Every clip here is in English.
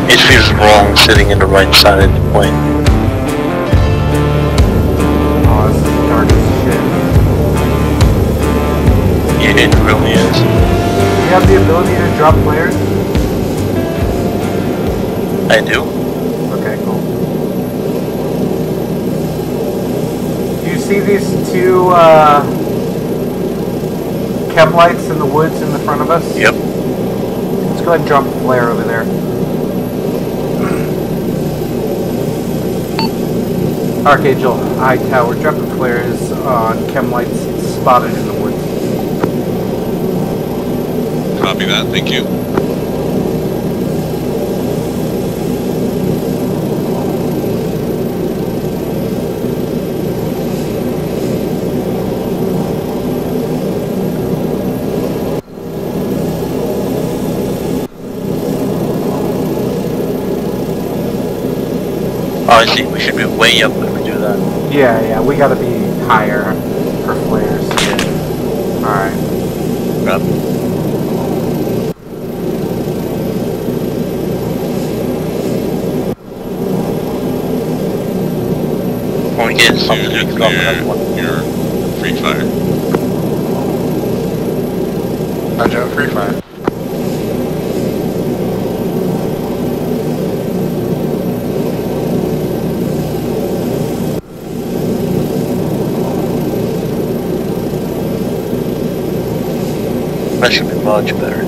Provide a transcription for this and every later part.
It feels wrong sitting in the right side of the plane. Oh, this is dark as shit. Yeah, it really is. Do you have the ability to drop flares? I do. Okay, cool. Do you see these two chem lights in the woods in the front of us? Yep. Let's go ahead and drop a flare over there. Archangel, high tower, dropping flares on chem lights spotted in the woods. Copy that, thank you. Oh, I see. We should be way up when we do that. Yeah, we gotta be higher for flares. Yeah. Alright. Yep. When we get something, You're we clear. can You're free fire. Roger, free fire. That should be much better.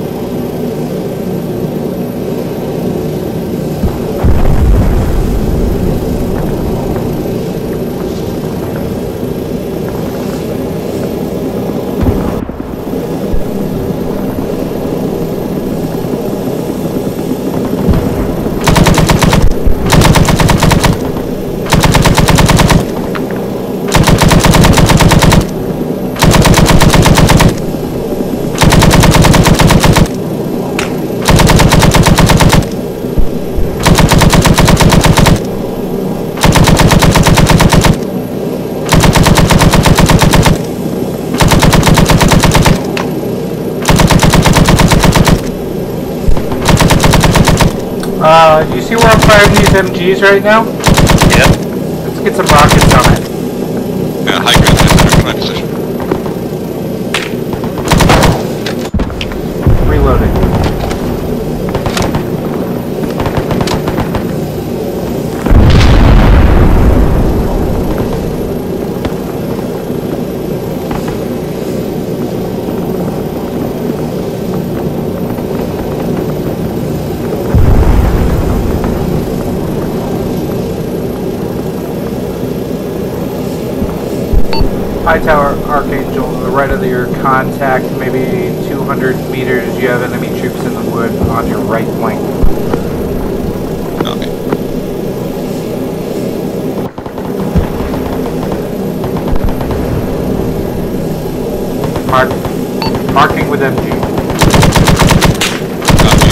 Do you see where I'm firing these MGs right now? Yep. Let's get some rockets on it. Yeah, high ground is in my position. Reloading. High tower, Archangel, to the right of your contact, maybe 200 meters, you have enemy troops in the wood on your right flank. Okay. Marking with MG. Copy.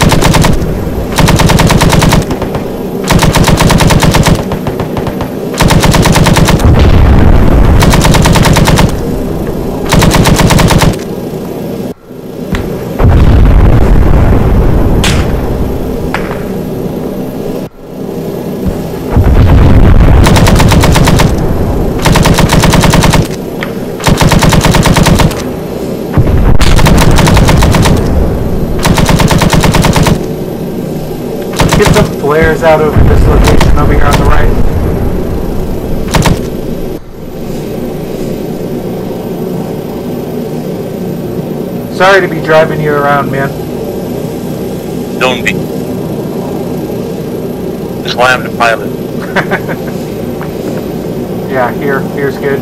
Get some flares out over this location over here on the right. Sorry to be driving you around, man. Don't be. That's why I'm the pilot. Yeah, here's good.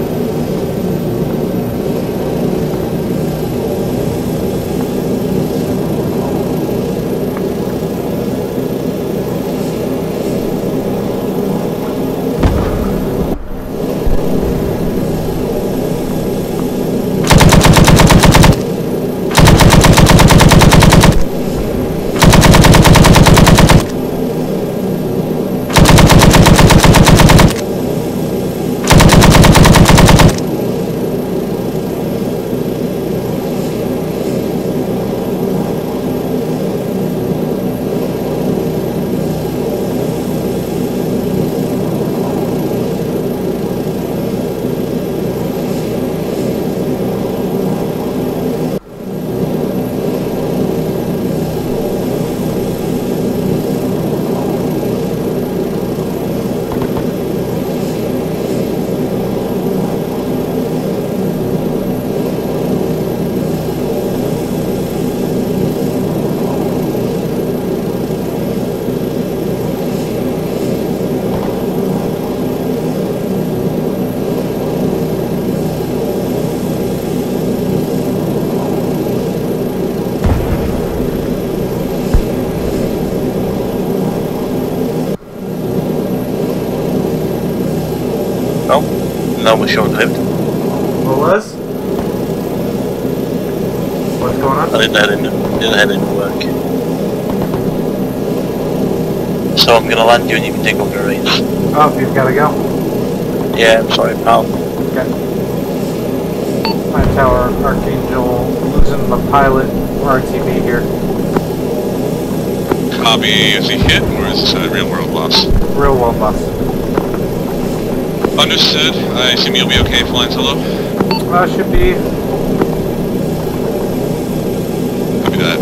that was short-lived. What was? What's going on? I didn't head into work. So I'm gonna land you and you can take over the reins. Oh, you've got to go. Yeah, I'm sorry, pal. Okay. My tower, Archangel, losing the pilot RTB here. Copy, is he hit or is this a real world loss? Real world loss. Understood. I assume you'll be okay flying solo? Should be. Copy that.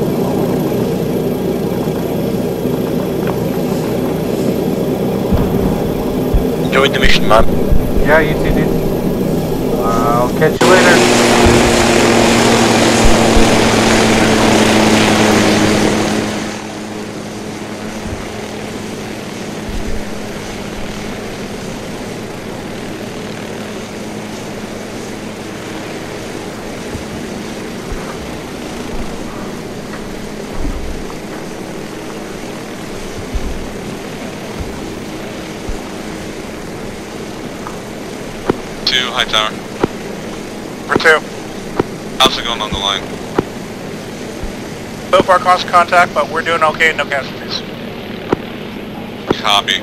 Enjoyed the mission, man. Yeah, you too, dude. I'll catch you later. High tower. For 2. How's it going on the line? So far constant contact, but we're doing okay, no casualties. Copy.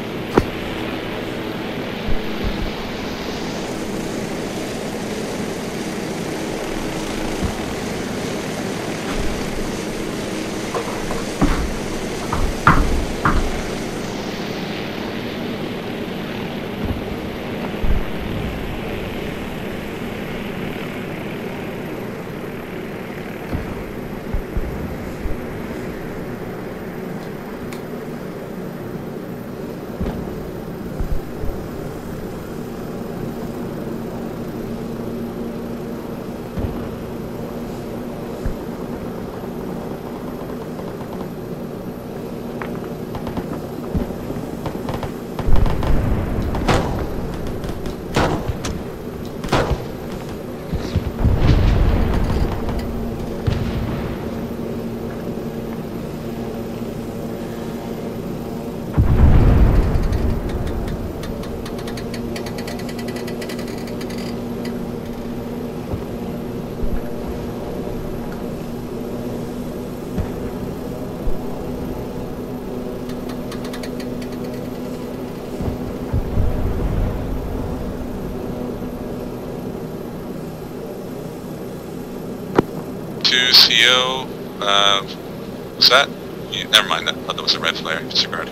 To CO, was that? Yeah, never mind, I thought that was a red flare. Disregard.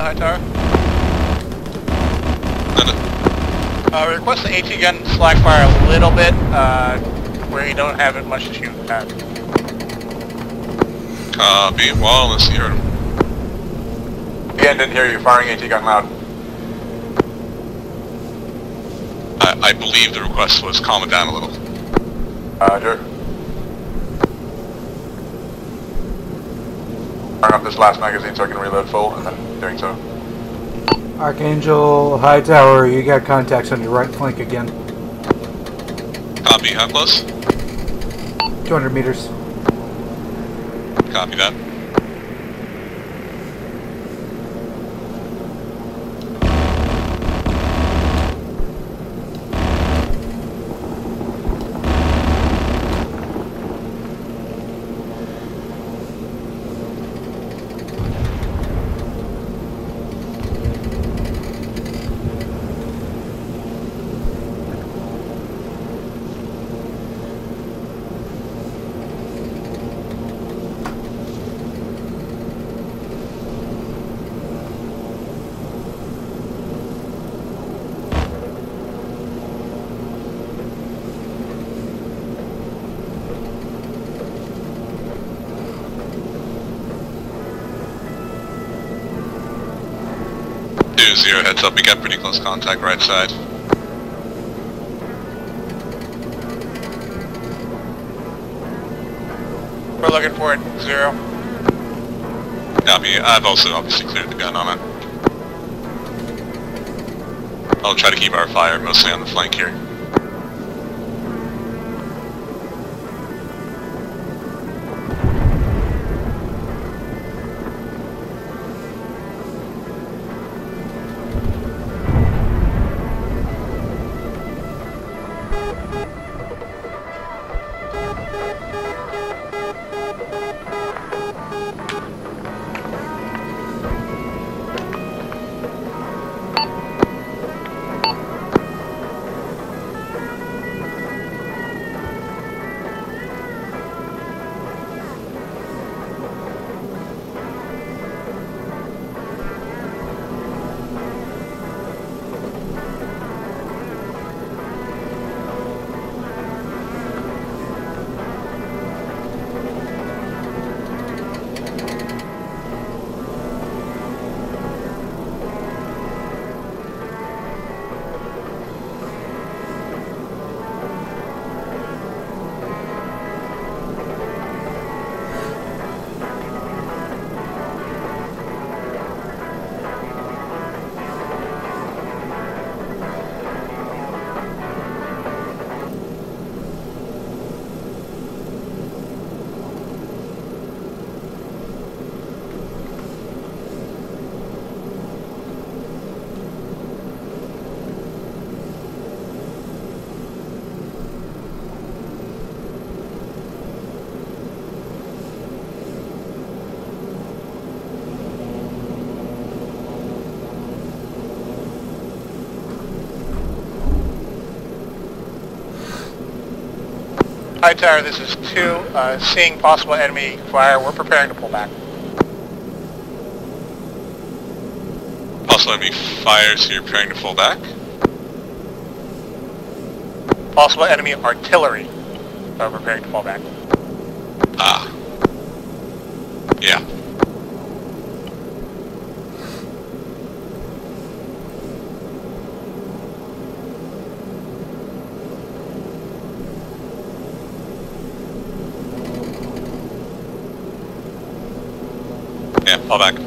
high tower. Request the AT gun slack fire a little bit, where you don't have it much to shoot at. Copy. Well, unless you heard him. Again, didn't hear you firing AT gun loud. I believe the request was calm it down a little. Roger. Firing up this last magazine so I can reload full, and then doing so. Archangel, high tower, you got contacts on your right flank again. Copy. How close? 200 meters. Copy that. Zero, heads up, we got pretty close contact right side. We're looking for it, 0. Copy. I've also obviously cleared the gun on it. I'll try to keep our fire mostly on the flank here. High tower, this is 2. Seeing possible enemy fire, we're preparing to pull back. Possible enemy fire, so you're preparing to fall back? Possible enemy artillery, so we're preparing to fall back. Ah. Yeah. Yeah, fall back.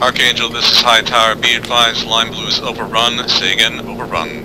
Archangel, this is High Tower. Be advised, Line Blue is overrun. Say again, overrun.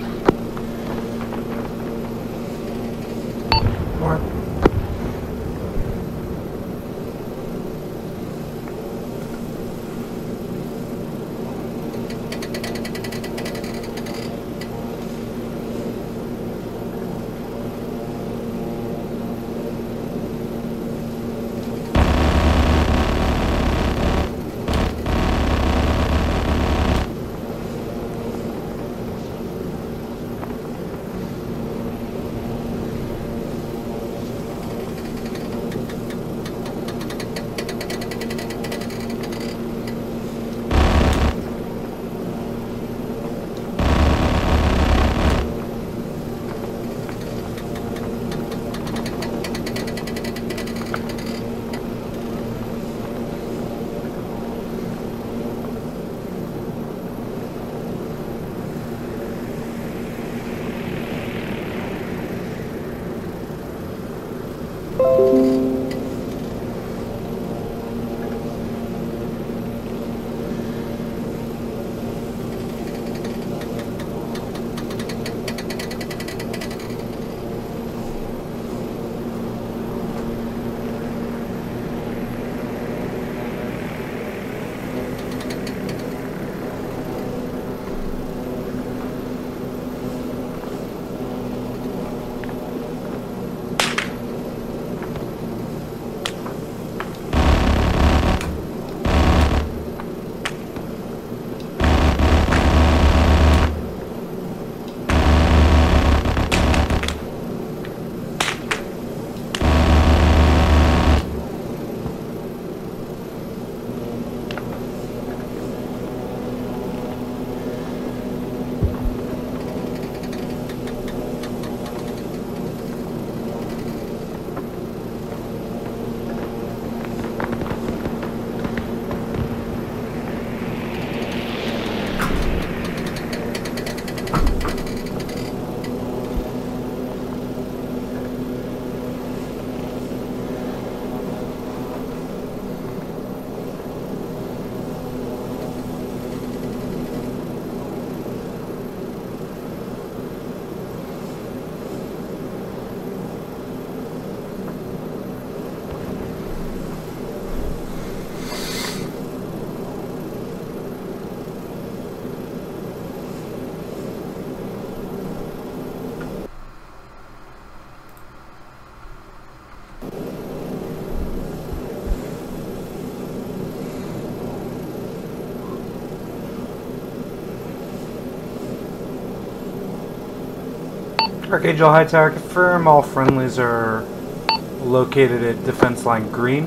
Archangel High Tower, confirm all friendlies are located at defense line green.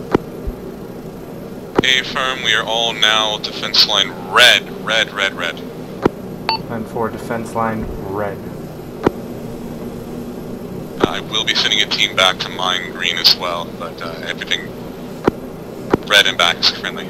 Affirm, we are all now defense line red. And for defense line red. I will be sending a team back to mine green as well, but everything red and back is friendly.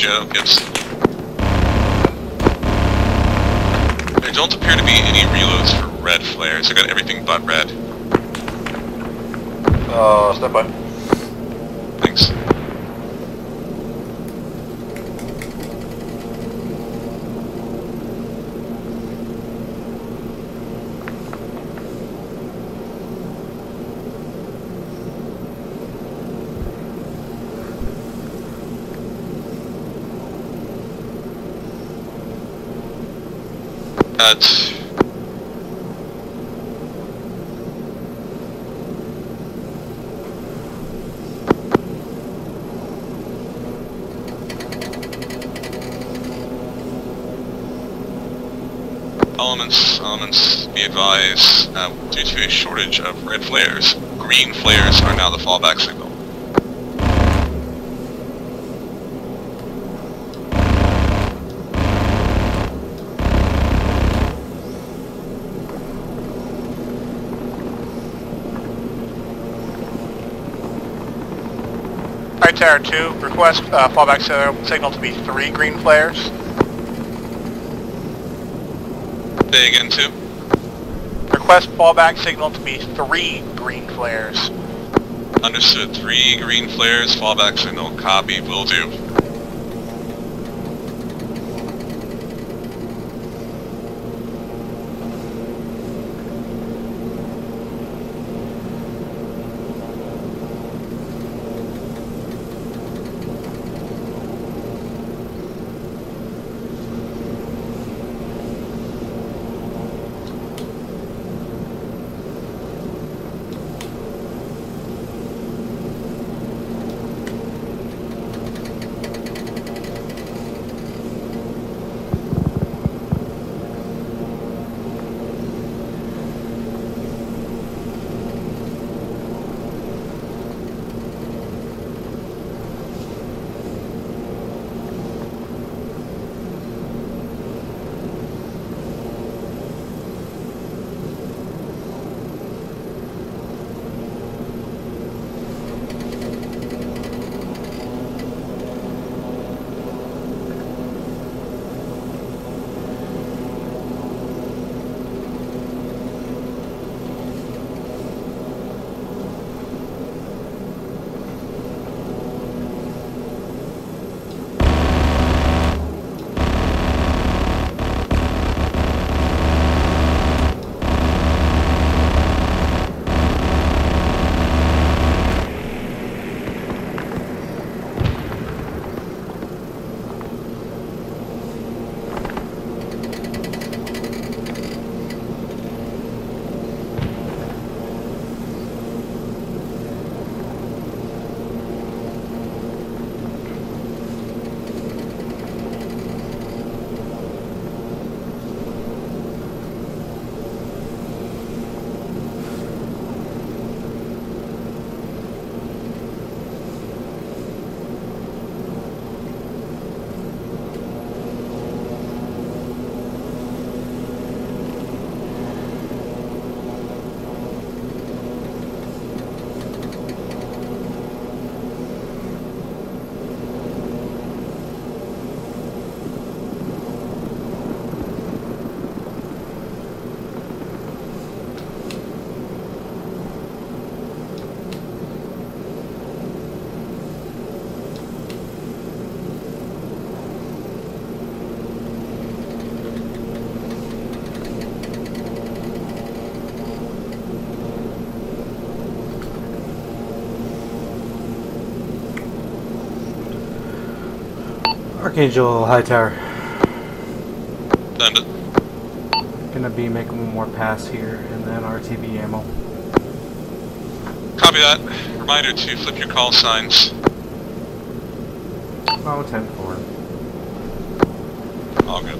Joe. Gibbs. There don't appear to be any reloads for red flares. I got everything but red. Step by. Thanks. Elements, be advised, due to a shortage of red flares, green flares are now the fallback signal. Alright, Tower 2, request fallback signal to be 3 green flares. Say again, 2. Request fallback signal to be 3 green flares. Understood. 3 green flares, fallback signal, copy, will do. Archangel Hightower. Send it. Gonna be making one more pass here and then RTB ammo. Copy that. Reminder to flip your call signs. Oh, 10-4. All good.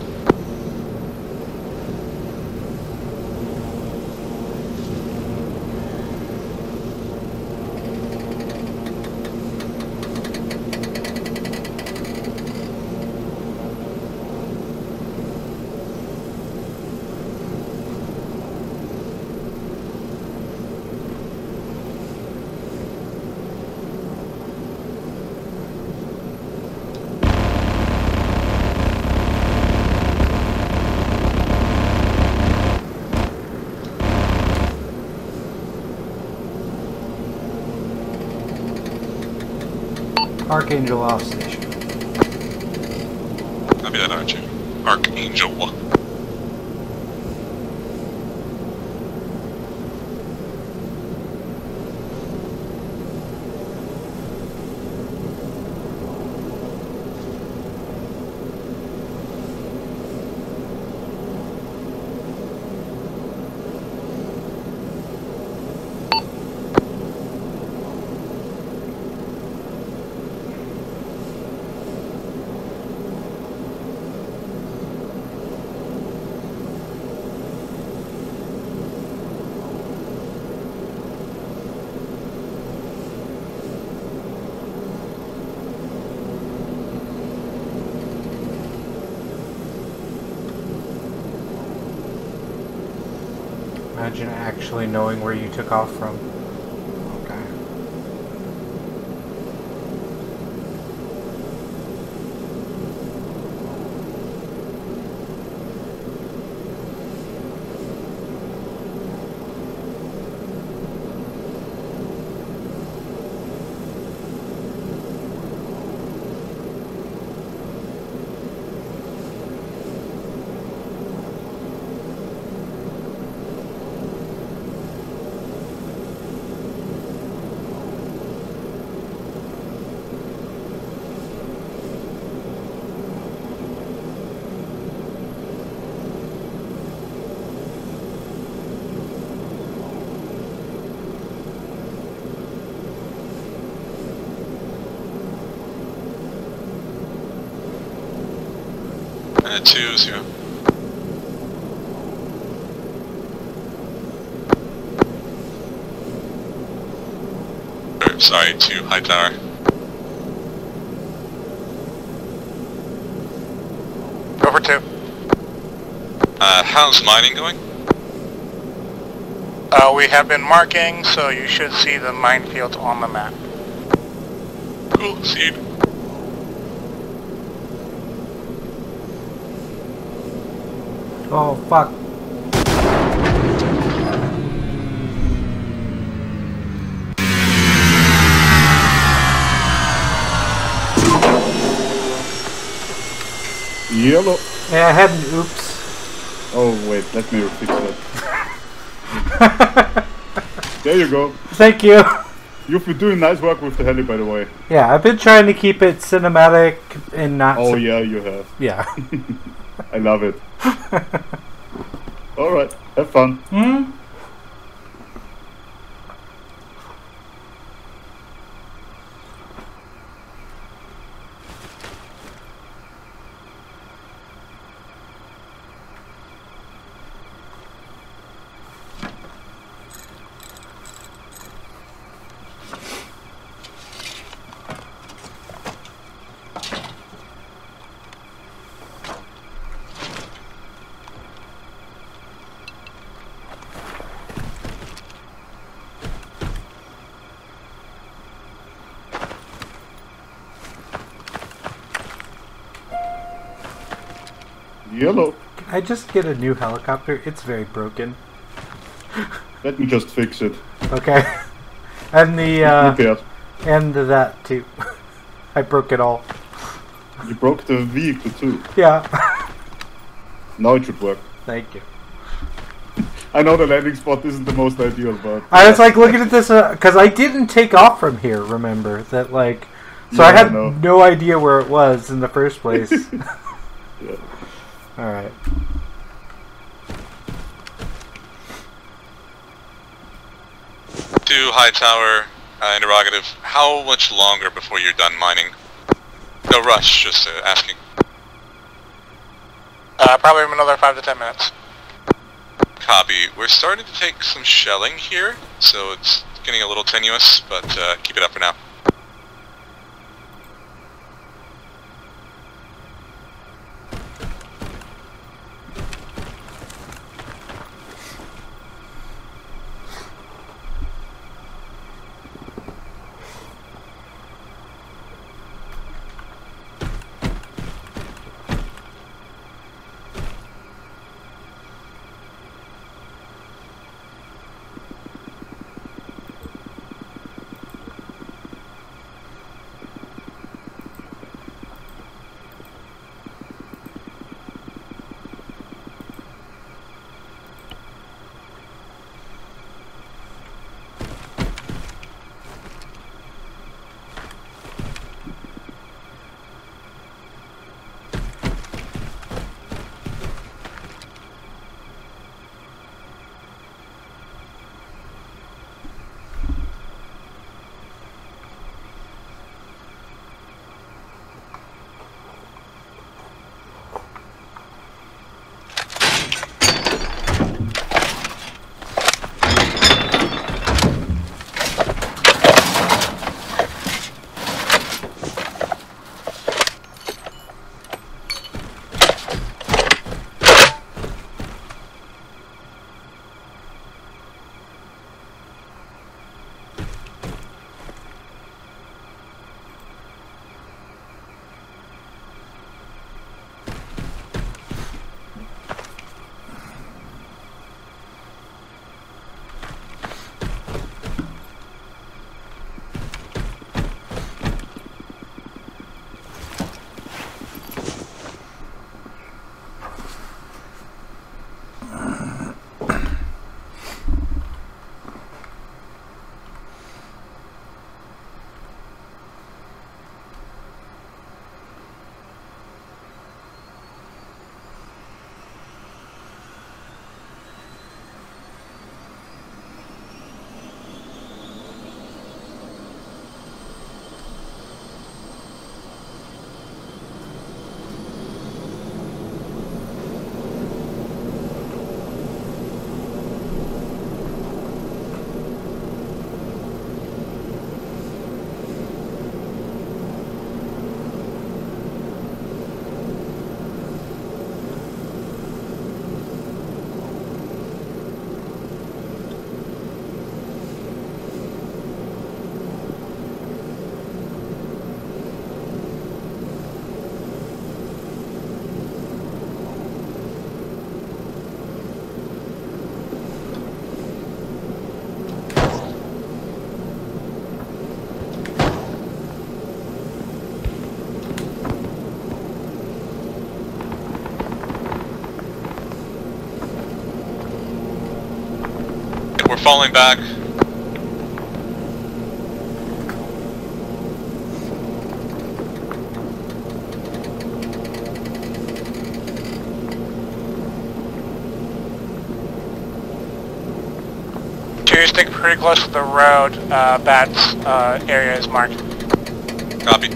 Archangel off station. Copy that, Archer. Archangel. Imagine actually knowing where you took off from. Okay. And 2-0. Sorry, 2 high tower. Go for 2. How's mining going? We have been marking, so you should see the minefields on the map. Cool, seed. Oh, fuck. Yellow. Yeah, I had an oops. Oh wait, let me fix that. There you go. Thank you. You've been doing nice work with the heli, by the way. Yeah, I've been trying to keep it cinematic and not... Oh yeah, you have. Yeah. I love it. Alright, have fun. Hmm? Yellow. Can I just get a new helicopter? It's very broken. Let me just fix it. Okay. And the, Who cares? and that too. I broke it all. You broke the vehicle too. Yeah. Now it should work. Thank you. I know the landing spot isn't the most ideal, but... I was like looking at this, because I didn't take off from here, remember? That like... So Yeah, I had I know. no idea where it was in the first place. Yeah. Alright. To high tower, interrogative. How much longer before you're done mining? No rush, just asking. Probably another 5 to 10 minutes. Copy. We're starting to take some shelling here, so it's getting a little tenuous, but keep it up for now. We're falling back. Cayuse, stick pretty close to the road. Bat's area is marked. Copy.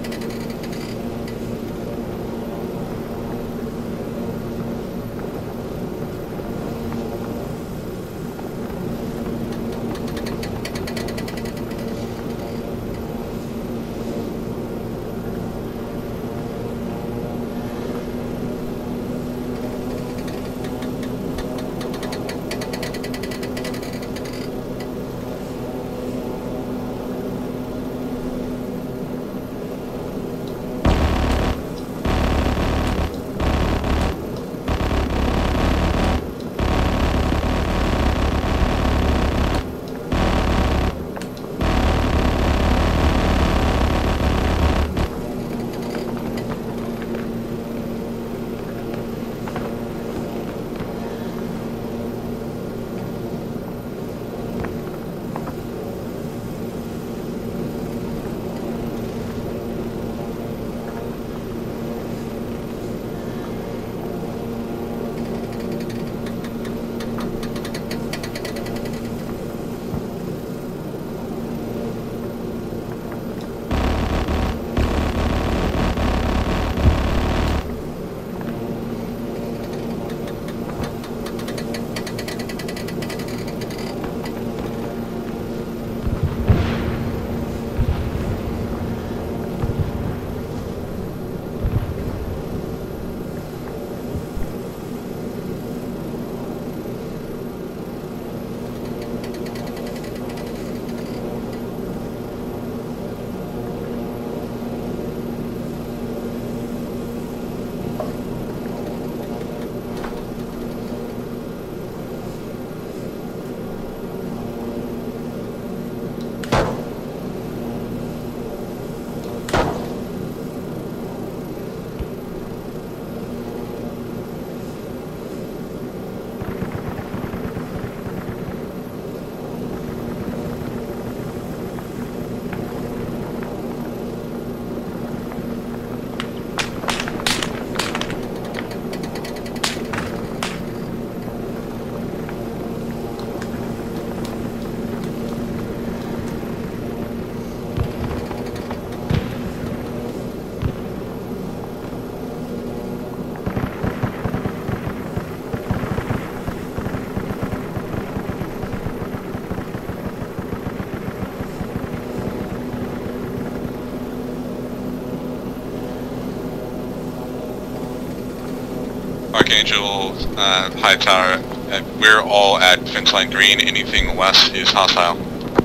Archangel, high tower, we're all at fence line green, anything west is hostile.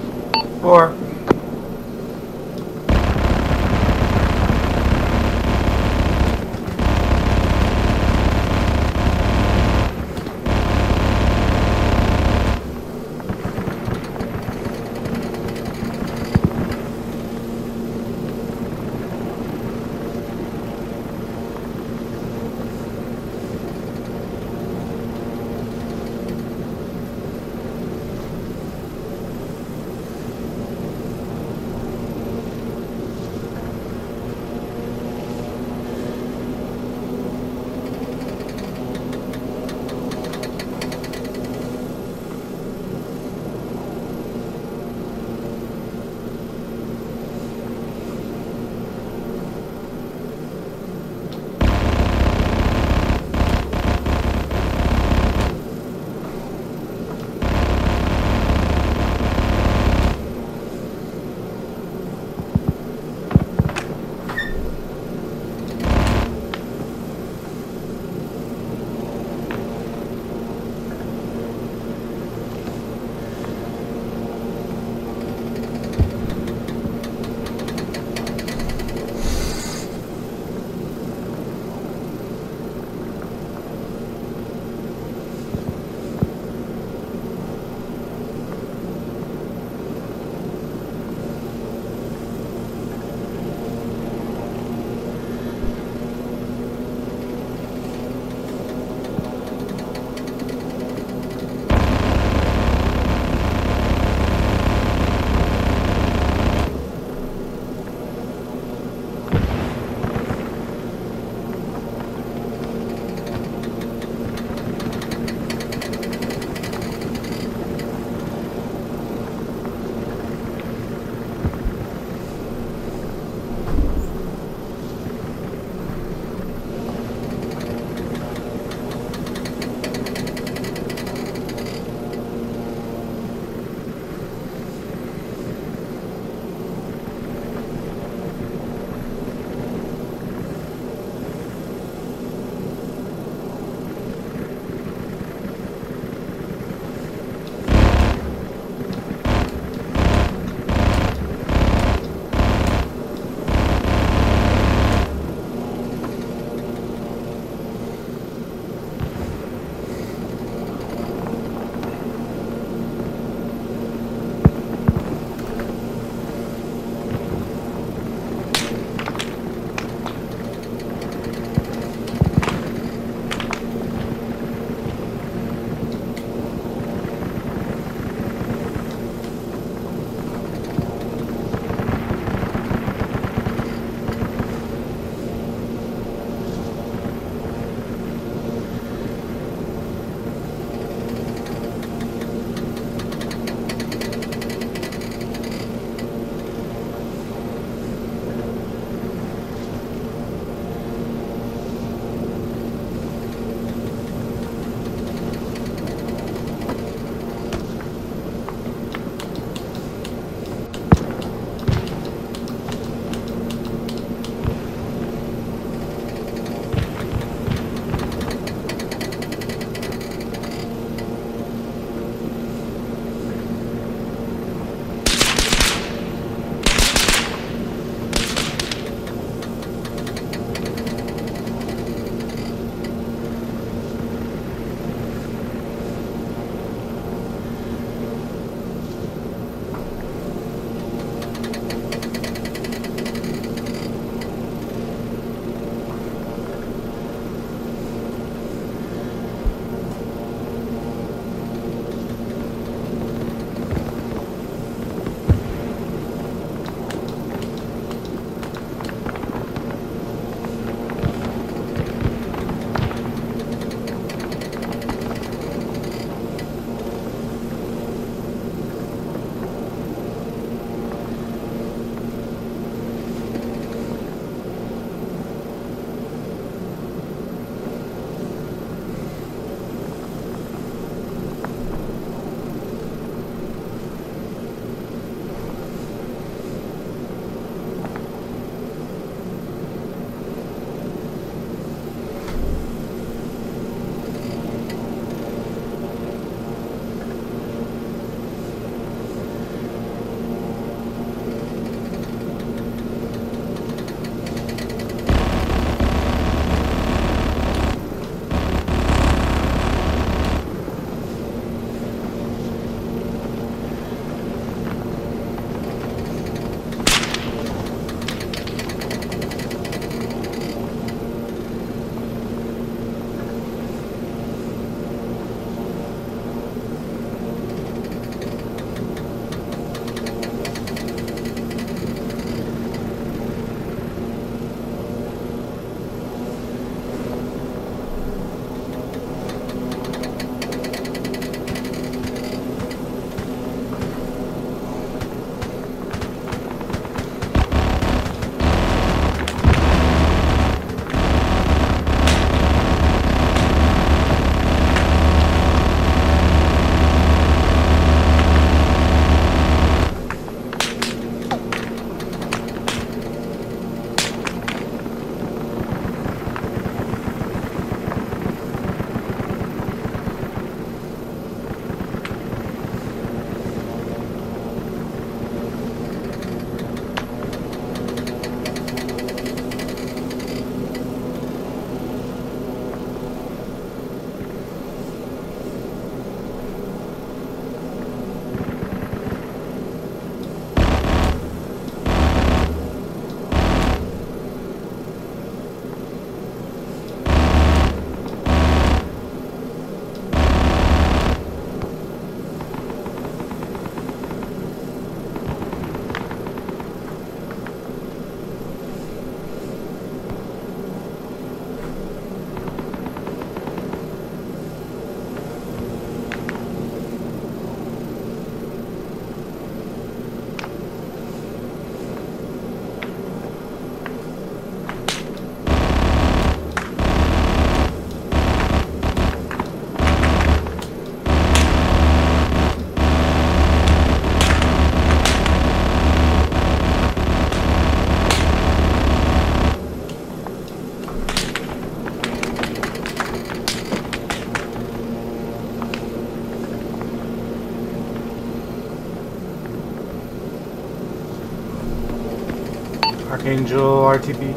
4. Archangel RTP.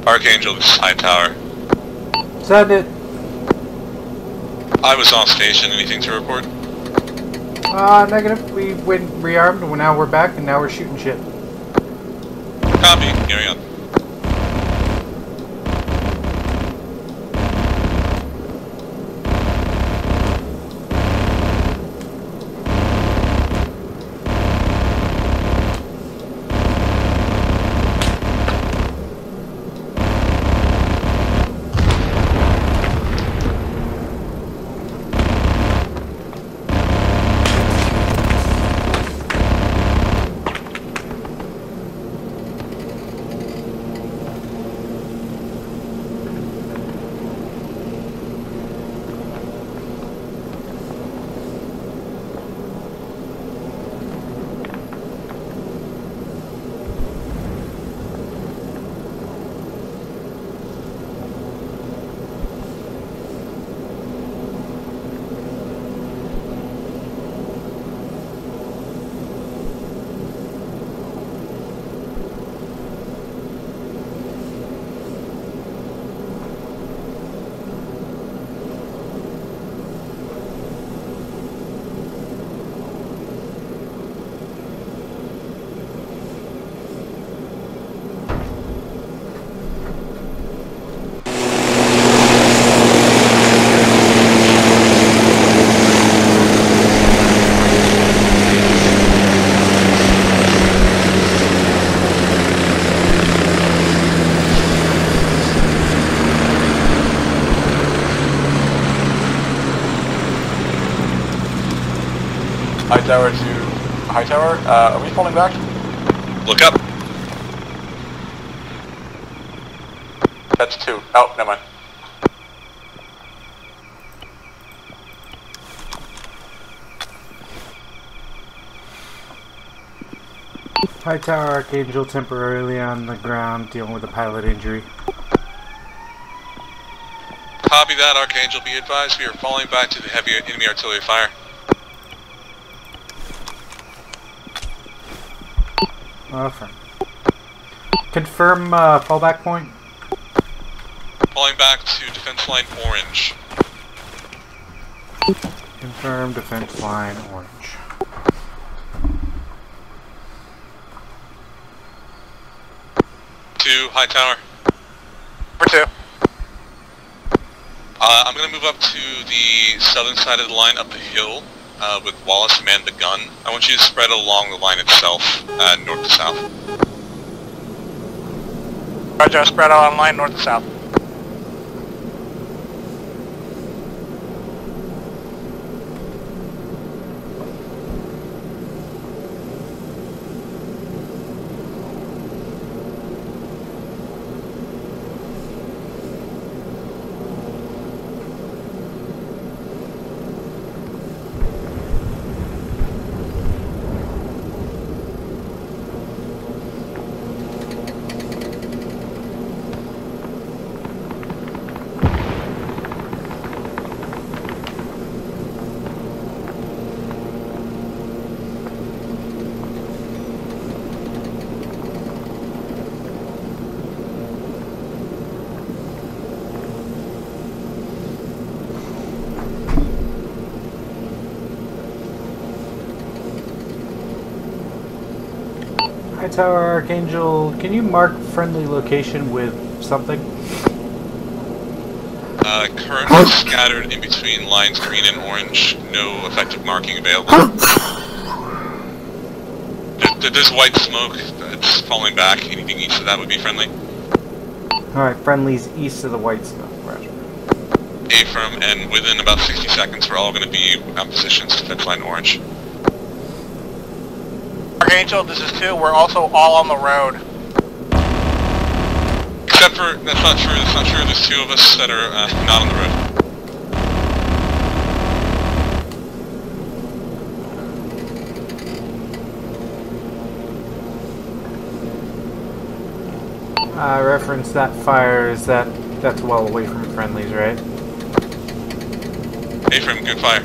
Archangel, this is High Tower. Send it. I was off station. Anything to report? Negative. We went rearmed, and now we're back, and now we're shooting shit. Copy. Carry on. High Tower to High Tower. Are we falling back? Look up. That's 2. Oh, never mind. High Tower, Archangel temporarily on the ground, dealing with a pilot injury. Copy that, Archangel. Be advised, we are falling back to the heavy enemy artillery fire. Fine. Confirm fallback point. Falling back to defense line orange. Confirm defense line orange. To High Tower. For 2. I'm going to move up to the southern side of the line up the hill with Wallace man the gun. I want you to spread along the line itself, north to south. Roger, spread out on line north to south. High Tower, Archangel, can you mark friendly location with something? Currently scattered in between lines green and orange. No effective marking available. There's white smoke that's falling back. Anything east of that would be friendly. Alright, friendlies east of the white smoke, roger. Affirm, and within about 60 seconds we're all going to be on positions defense line orange. Archangel, this is 2. We're also all on the road. Except for, that's not true, there's 2 of us that are not on the road. Reference that fire, is that's well away from friendlies, right? Affirm, good fire.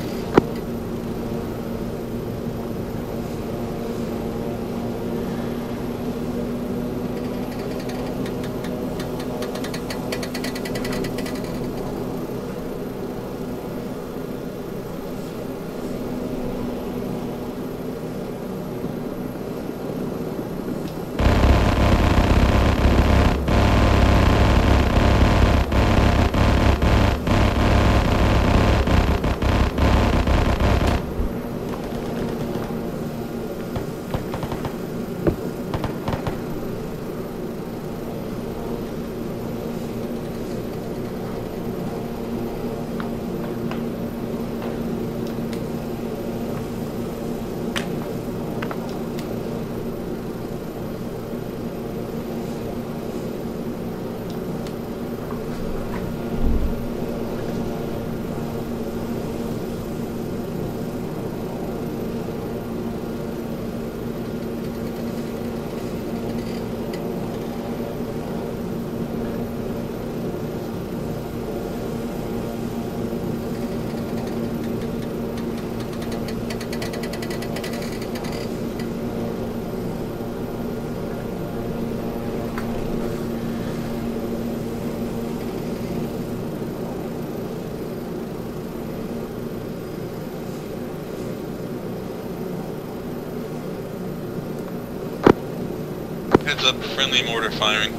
Heads up, friendly mortar firing.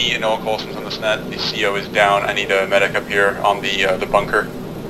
me and Noah Colson's on this net. The CO is down. I need a medic up here on the bunker.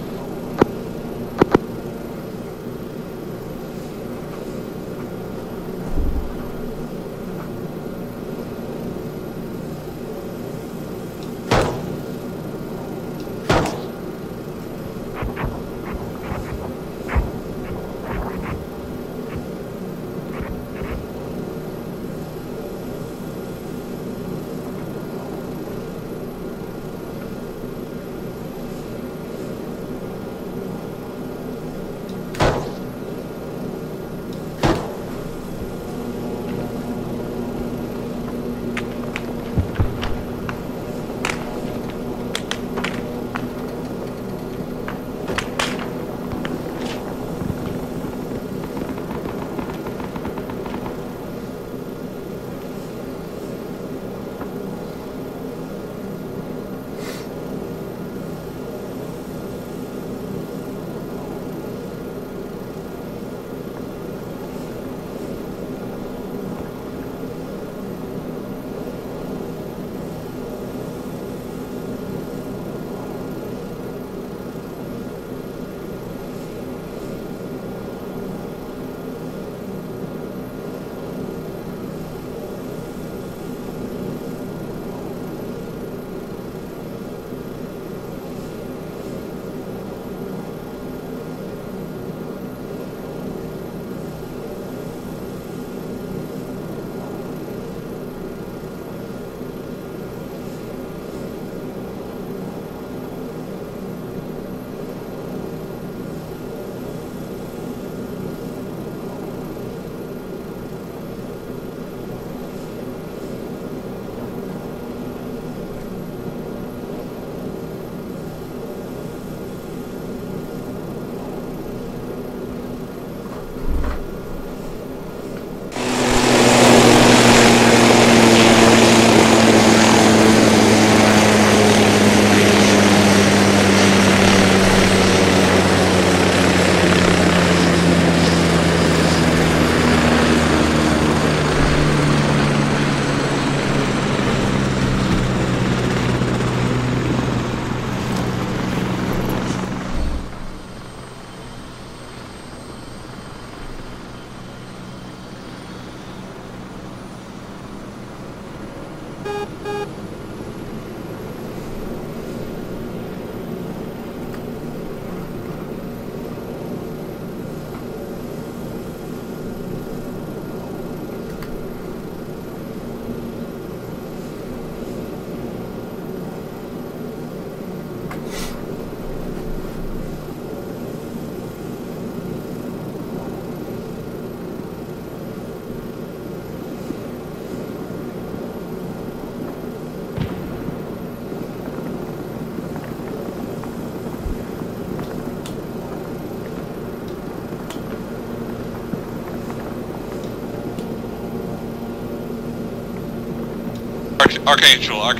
Archangel. God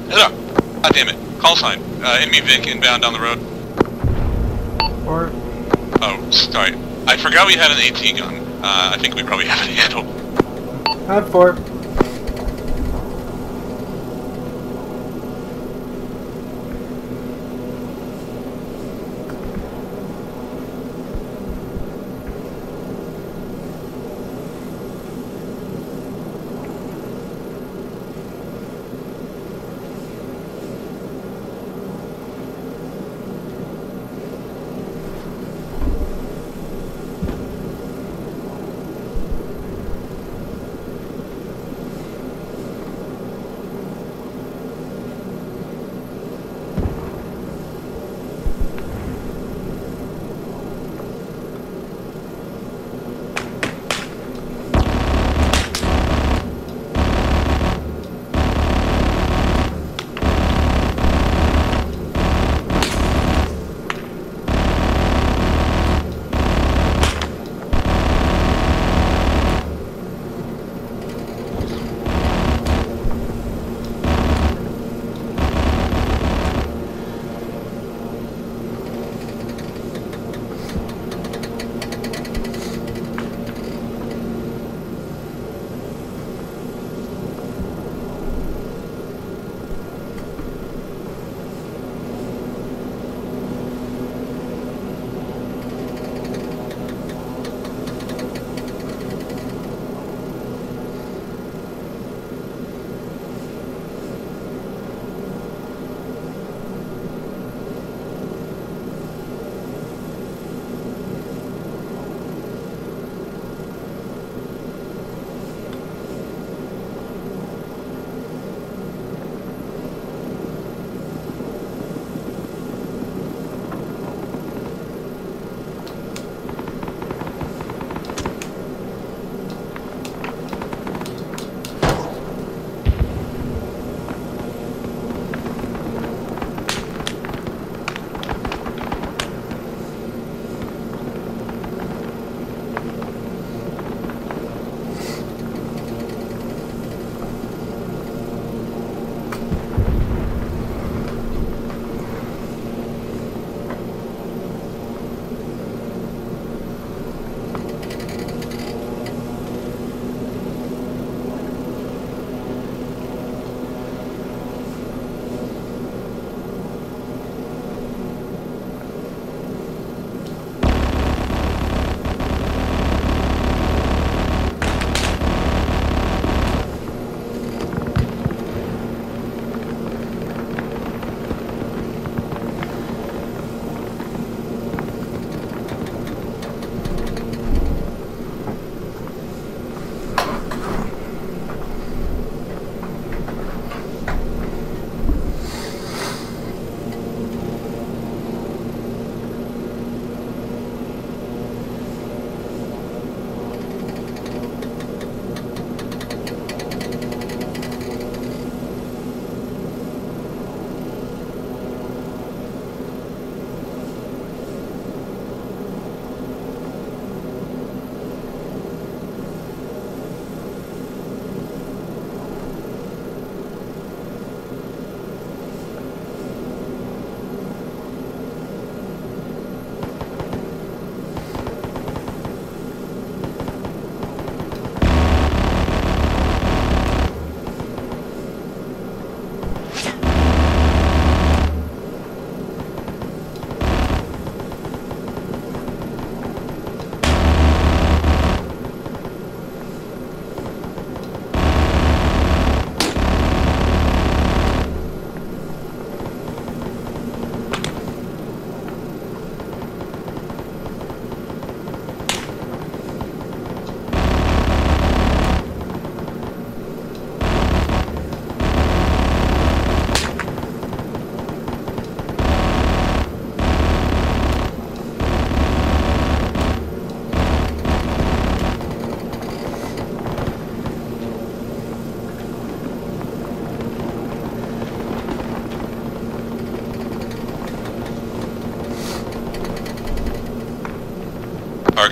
damn it. Call sign. Enemy Vic inbound down the road. Or Oh, sorry. I forgot we had an AT gun. I think we probably have it handled. not for.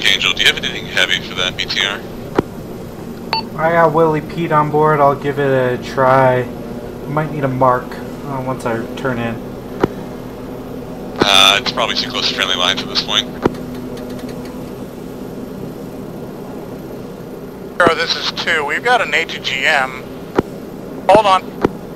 Archangel, do you have anything heavy for that BTR? I got Willie Pete on board. I'll give it a try. I might need a mark once I turn in. It's probably too close to friendly lines at this point. Zero, this is 2. We've got an ATGM. Hold on.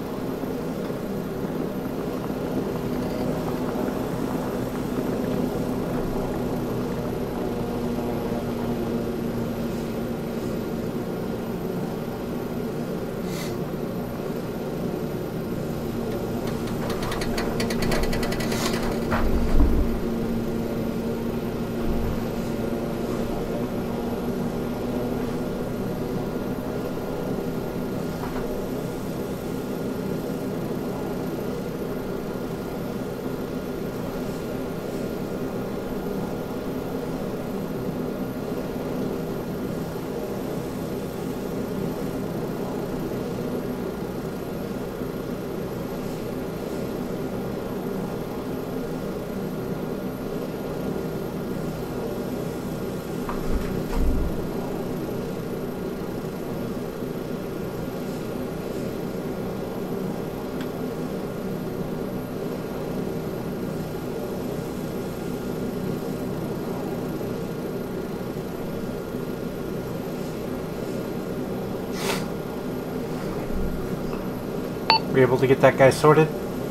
Be able to get that guy sorted?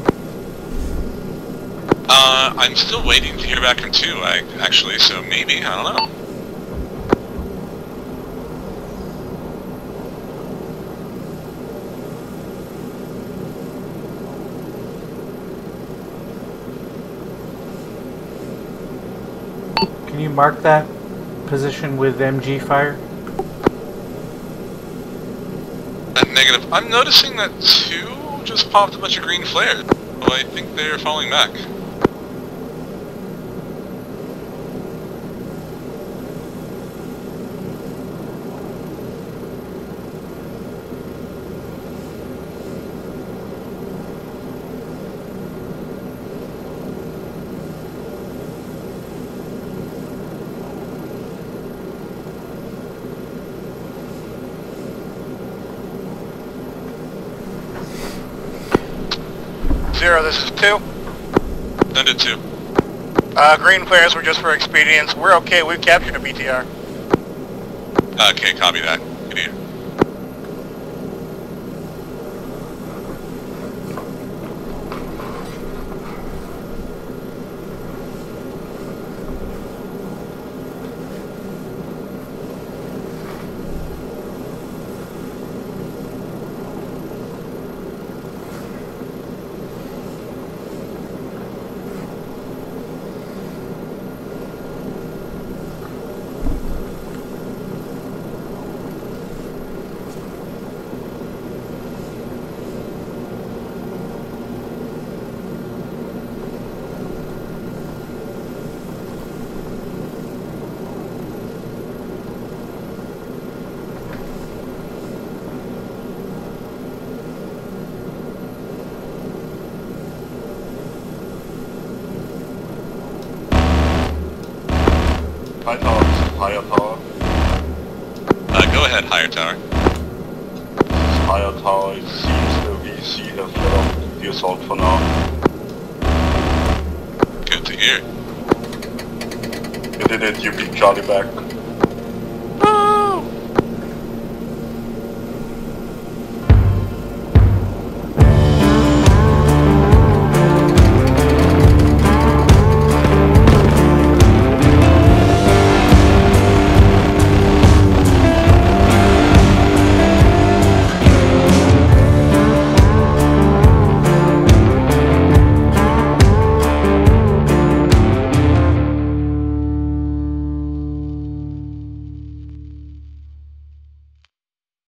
I'm still waiting to hear back from 2, actually, so maybe, I don't know. Can you mark that position with MG fire? Negative. I'm noticing that 2 just popped a bunch of green flares. Well, I think they're falling back. Zero, this is 2. Send it 2. Green flares were just for expedience. We're okay, we've captured a BTR. Okay, copy that. Good to hear. High tower, higher tower. Go ahead, higher tower. Higher tower, it seems that we see a flat of the assault for now. Good to hear. You did it, you beat Charlie back.